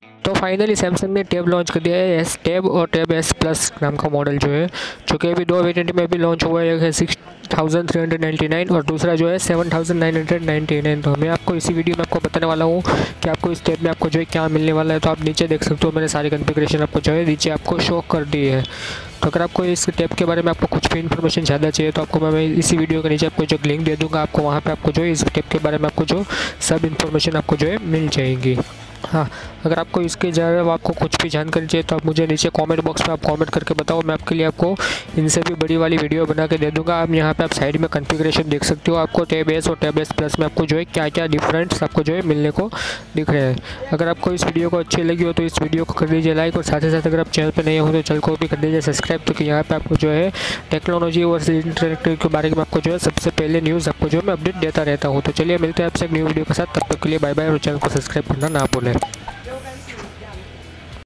तो finally Samsung ने tab launch कर दिया है, एस टैब और टैब एस प्लस नाम का मॉडल जो है, जो कि अभी 2 वेरिएंट में भी लॉन्च हुआ है। एक है 6399 और दूसरा जो है 7999। तो मैं आपको इसी वीडियो में आपको बताने वाला हूँ कि आपको इस टैब में आपको जो है क्या मिलने वाला है। तो आप नीचे देख सकते हो, मैंने सारी कॉन्फ़िगरेशन आपको जो है नीचे आपको शो कर दी है। तो अगर आपको इस टैब के बारे में आपको कुछ भी इन्फॉर्मेशन ज़्यादा चाहिए तो आपको मैं इसी वीडियो के नीचे आपको जो लिंक दे दूँगा, आपको वहाँ पर आपको जो है इस टैब के बारे में आपको जो सब इन्फॉर्मेशन आपको जो है मिल जाएगी। हाँ, अगर आपको इसके ज़्यादा आपको कुछ भी जानकारी चाहिए तो आप मुझे नीचे कमेंट बॉक्स में आप कमेंट करके बताओ, मैं आपके लिए आपको इनसे भी बड़ी वाली वीडियो बना के दे दूंगा। आप यहाँ पे आप साइड में कॉन्फ़िगरेशन देख सकते हो, आपको टैब एस और टैब एस प्लस में आपको जो है क्या क्या डिफरेंस आपको जो है मिलने को दिख रहे हैं। अगर आपको इस वीडियो को अच्छी लगी हो तो इस वीडियो को कर दीजिए लाइक, और साथ ही साथ अगर आप चैनल पर नए हो तो चैनल को भी कर दीजिए सब्सक्राइब, क्योंकि यहाँ पर आपको जो है टेक्नोलॉजी और इंटरनेट के बारे में आपको जो है सबसे पहले न्यूज़ आपको जो है मैं अपडेट देता रहता हूँ। तो चलिए मिलते हैं आपसे एक न्यू वीडियो के साथ, तब तक के लिए बाय बाय, और चैनल को सब्सक्राइब करना ना भूलें।